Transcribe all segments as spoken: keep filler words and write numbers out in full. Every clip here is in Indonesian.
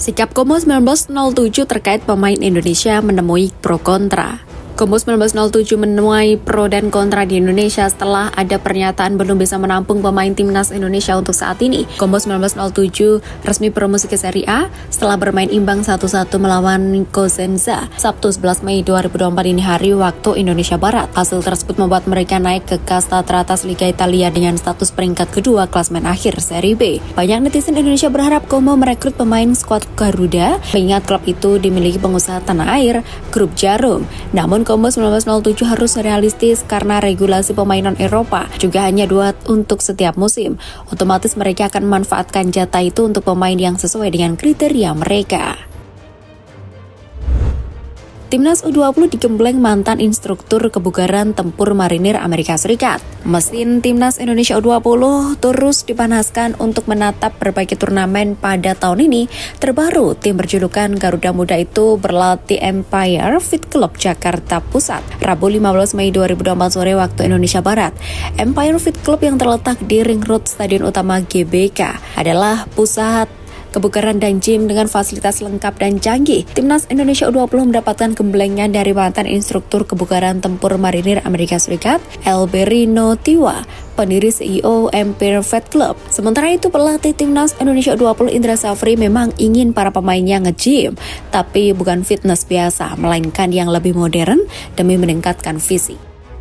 Sikap Komo seribu sembilan ratus tujuh terkait pemain Indonesia menemui pro kontra. Komo seribu sembilan ratus tujuh menuai pro dan kontra di Indonesia setelah ada pernyataan belum bisa menampung pemain timnas Indonesia untuk saat ini. Komo seribu sembilan ratus tujuh resmi promosi ke Serie A setelah bermain imbang satu satu melawan Cosenza Sabtu sebelas Mei dua ribu dua puluh empat ini hari waktu Indonesia Barat. Hasil tersebut membuat mereka naik ke kasta teratas Liga Italia dengan status peringkat kedua klasmen akhir Serie B. Banyak netizen Indonesia berharap Komo merekrut pemain skuad Garuda, mengingat klub itu dimiliki pengusaha tanah air, Grup Jarum. Namun Komo seribu sembilan ratus tujuh harus realistis karena regulasi pemain non-Eropa juga hanya dua untuk setiap musim. Otomatis mereka akan memanfaatkan jatah itu untuk pemain yang sesuai dengan kriteria mereka. Timnas U dua puluh digembleng mantan instruktur kebugaran tempur marinir Amerika Serikat. Mesin Timnas Indonesia U dua puluh terus dipanaskan untuk menatap berbagai turnamen pada tahun ini. Terbaru, tim berjulukan Garuda Muda itu berlatih Empire Fit Club Jakarta Pusat, Rabu lima belas Mei dua ribu dua puluh empat sore waktu Indonesia Barat. Empire Fit Club yang terletak di Ring Road Stadion Utama G B K adalah pusat kebugaran dan gym dengan fasilitas lengkap dan canggih. Timnas Indonesia U dua puluh mendapatkan gemblengan dari mantan instruktur kebugaran tempur marinir Amerika Serikat, Elberino Tiwa, pendiri C E O Empire Fit Club. Sementara itu, pelatih Timnas Indonesia U dua puluh Indra Safri memang ingin para pemainnya nge-gym, tapi bukan fitness biasa, melainkan yang lebih modern demi meningkatkan fisik.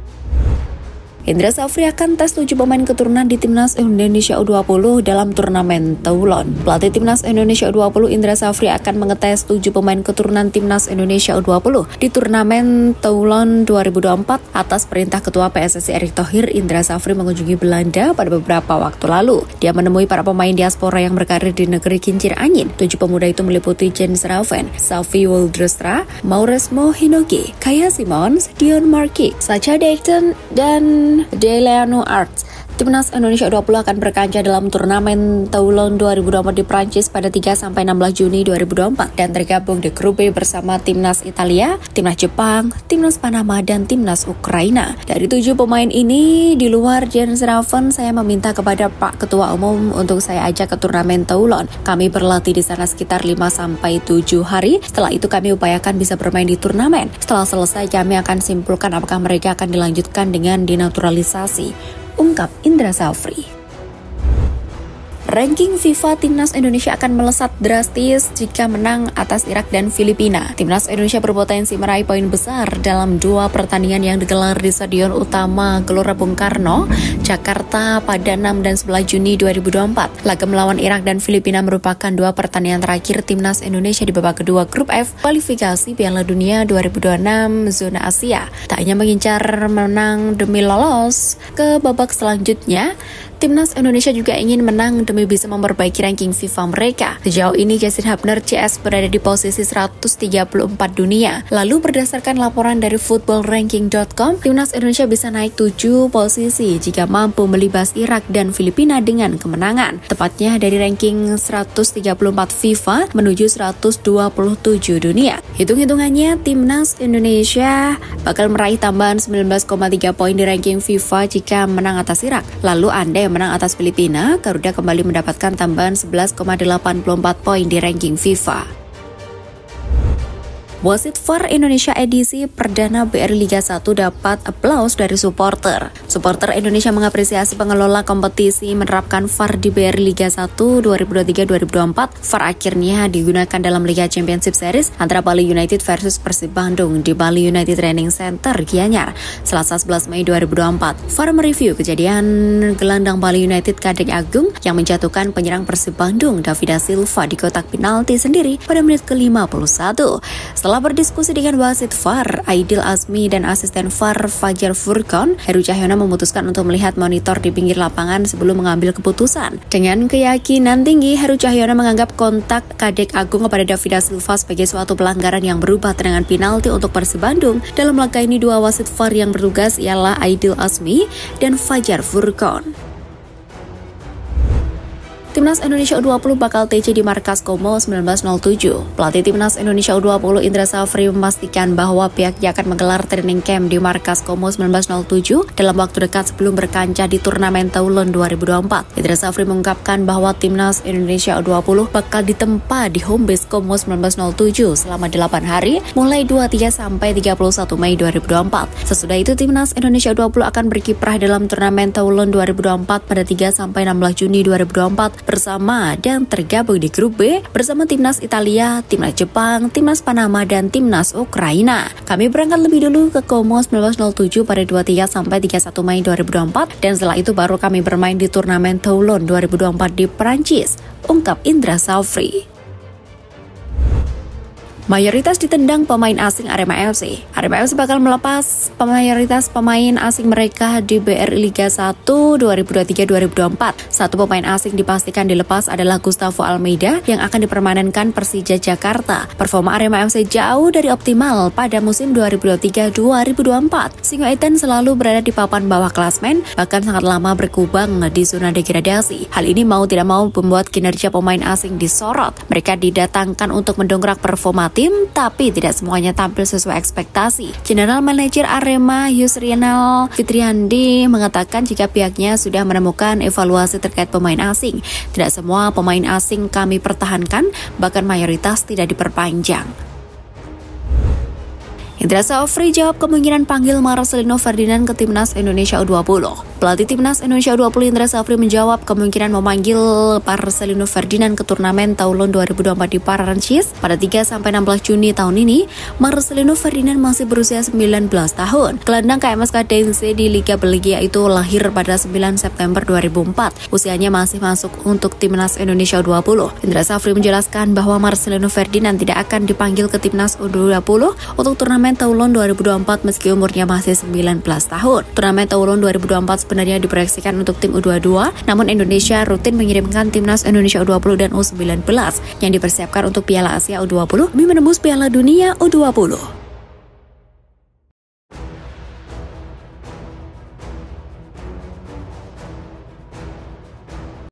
Indra Safri akan tes tujuh pemain keturunan di Timnas Indonesia U dua puluh dalam turnamen Toulon. Pelatih Timnas Indonesia U dua puluh Indra Safri akan mengetes tujuh pemain keturunan Timnas Indonesia U dua puluh di turnamen Toulon dua ribu dua puluh empat atas perintah Ketua P S S I Erick Thohir. Indra Safri mengunjungi Belanda pada beberapa waktu lalu. Dia menemui para pemain diaspora yang berkarir di negeri kincir angin. Tujuh pemuda itu meliputi Jens Raven, Safi Woldrestra, Mauresmo Hinogi, Kaya Simons, Dion Marquis, Sacha Dayton, dan Delano Arts. Timnas Indonesia U dua puluh akan berkancah dalam turnamen Toulon dua ribu dua puluh empat di Prancis pada tiga sampai enam belas Juni dua ribu dua puluh empat dan tergabung di grup B bersama Timnas Italia, Timnas Jepang, Timnas Panama, dan Timnas Ukraina. Dari tujuh pemain ini, di luar Jens Raven, saya meminta kepada Pak Ketua Umum untuk saya ajak ke turnamen Toulon. Kami berlatih di sana sekitar lima sampai tujuh hari. Setelah itu kami upayakan bisa bermain di turnamen. Setelah selesai, kami akan simpulkan apakah mereka akan dilanjutkan dengan dinaturalisasi, ungkap Indra Safri. Ranking FIFA Timnas Indonesia akan melesat drastis jika menang atas Irak dan Filipina. Timnas Indonesia berpotensi meraih poin besar dalam dua pertandingan yang digelar di Stadion Utama Gelora Bung Karno, Jakarta pada enam dan sebelas Juni dua ribu dua puluh empat. Laga melawan Irak dan Filipina merupakan dua pertandingan terakhir Timnas Indonesia di babak kedua Grup F kualifikasi Piala Dunia dua ribu dua puluh enam zona Asia. Tak hanya mengincar menang demi lolos ke babak selanjutnya, Timnas Indonesia juga ingin menang demi bisa memperbaiki ranking FIFA mereka. Sejauh ini Justin Hubner C S berada di posisi seratus tiga puluh empat dunia. Lalu berdasarkan laporan dari football ranking dot com, Timnas Indonesia bisa naik tujuh posisi jika mampu melibas Irak dan Filipina dengan kemenangan. Tepatnya dari ranking seratus tiga puluh empat FIFA menuju seratus dua puluh tujuh dunia. Hitung-hitungannya, Timnas Indonesia bakal meraih tambahan sembilan belas koma tiga poin di ranking FIFA jika menang atas Irak. Lalu Anda menang atas Filipina, Garuda kembali mendapatkan tambahan sebelas koma delapan empat poin di ranking FIFA. Wasit V A R Indonesia edisi perdana B R I Liga satu dapat aplaus dari supporter. Supporter Indonesia mengapresiasi pengelola kompetisi menerapkan V A R di B R I Liga satu dua ribu dua puluh tiga dua ribu dua puluh empat. V A R akhirnya digunakan dalam Liga Championship Series antara Bali United versus Persib Bandung di Bali United Training Center, Gianyar, Selasa sebelas Mei dua ribu dua puluh empat. V A R mereview kejadian gelandang Bali United Kadek Agung yang menjatuhkan penyerang Persib Bandung Davida Silva di kotak penalti sendiri pada menit ke lima puluh satu. Setelah berdiskusi dengan wasit V A R, Aidil Azmi dan asisten V A R Fajar Furqon, Heru Cahyono memutuskan untuk melihat monitor di pinggir lapangan sebelum mengambil keputusan. Dengan keyakinan tinggi, Heru Cahyono menganggap kontak Kadek Agung kepada Davida Silva sebagai suatu pelanggaran yang berubah dengan penalti untuk Persib Bandung. Dalam laga ini, dua wasit V A R yang bertugas ialah Aidil Azmi dan Fajar Furqon. Timnas Indonesia U dua puluh bakal T C di markas Como seribu sembilan ratus tujuh. Pelatih Timnas Indonesia U dua puluh Indra Safri memastikan bahwa pihaknya akan menggelar training camp di markas Como seribu sembilan ratus tujuh dalam waktu dekat sebelum berkancah di turnamen Toulon dua ribu dua puluh empat. Indra Safri mengungkapkan bahwa Timnas Indonesia U dua puluh bakal ditempa di home base Como seribu sembilan ratus tujuh selama delapan hari mulai dua puluh tiga sampai tiga puluh satu Mei dua ribu dua puluh empat. Sesudah itu Timnas Indonesia U dua puluh akan berkiprah dalam turnamen Toulon dua ribu dua puluh empat pada tiga sampai enam belas Juni dua ribu dua puluh empat bersama dan tergabung di grup B bersama Timnas Italia, Timnas Jepang, Timnas Panama dan Timnas Ukraina. Kami berangkat lebih dulu ke Como seribu sembilan ratus tujuh pada dua puluh tiga sampai tiga puluh satu Mei dua ribu dua puluh empat dan setelah itu baru kami bermain di turnamen Toulon dua ribu dua puluh empat di Perancis, ungkap Indra Safri. Mayoritas ditendang pemain asing Arema F C. Arema F C bakal melepas mayoritas pemain asing mereka di B R I Liga satu dua ribu dua puluh tiga dua ribu dua puluh empat. Satu pemain asing dipastikan dilepas adalah Gustavo Almeida yang akan dipermanenkan Persija Jakarta. Performa Arema F C jauh dari optimal pada musim dua ribu dua puluh tiga dua ribu dua puluh empat. Singoedan selalu berada di papan bawah klasmen, bahkan sangat lama berkubang di zona degradasi. Hal ini mau tidak mau membuat kinerja pemain asing disorot. Mereka didatangkan untuk mendongkrak performa tim, tapi tidak semuanya tampil sesuai ekspektasi. General Manager Arema Yusrianal Fitriandi mengatakan jika pihaknya sudah menemukan evaluasi terkait pemain asing. Tidak semua pemain asing kami pertahankan, bahkan mayoritas tidak diperpanjang. Indra Safri jawab kemungkinan panggil Marcelino Ferdinand ke Timnas Indonesia U dua puluh. Pelatih Timnas Indonesia U dua puluh Indra Safri menjawab kemungkinan memanggil Marcelino Ferdinand ke turnamen Toulon dua ribu dua puluh empat di Perancis pada tiga sampai enam belas Juni tahun ini. Marcelino Ferdinand masih berusia sembilan belas tahun. Gelandang K M S Cadense di Liga Belgia itu lahir pada sembilan September dua ribu empat. Usianya masih masuk untuk Timnas Indonesia U dua puluh. Indra Safri menjelaskan bahwa Marcelino Ferdinand tidak akan dipanggil ke Timnas U dua puluh untuk turnamen Toulon dua ribu dua puluh empat meski umurnya masih sembilan belas tahun. Turnamen Toulon dua ribu dua puluh empat sebenarnya diproyeksikan untuk tim U dua puluh dua, namun Indonesia rutin mengirimkan Timnas Indonesia U dua puluh dan U sembilan belas yang dipersiapkan untuk Piala Asia U dua puluh demi menembus Piala Dunia U dua puluh.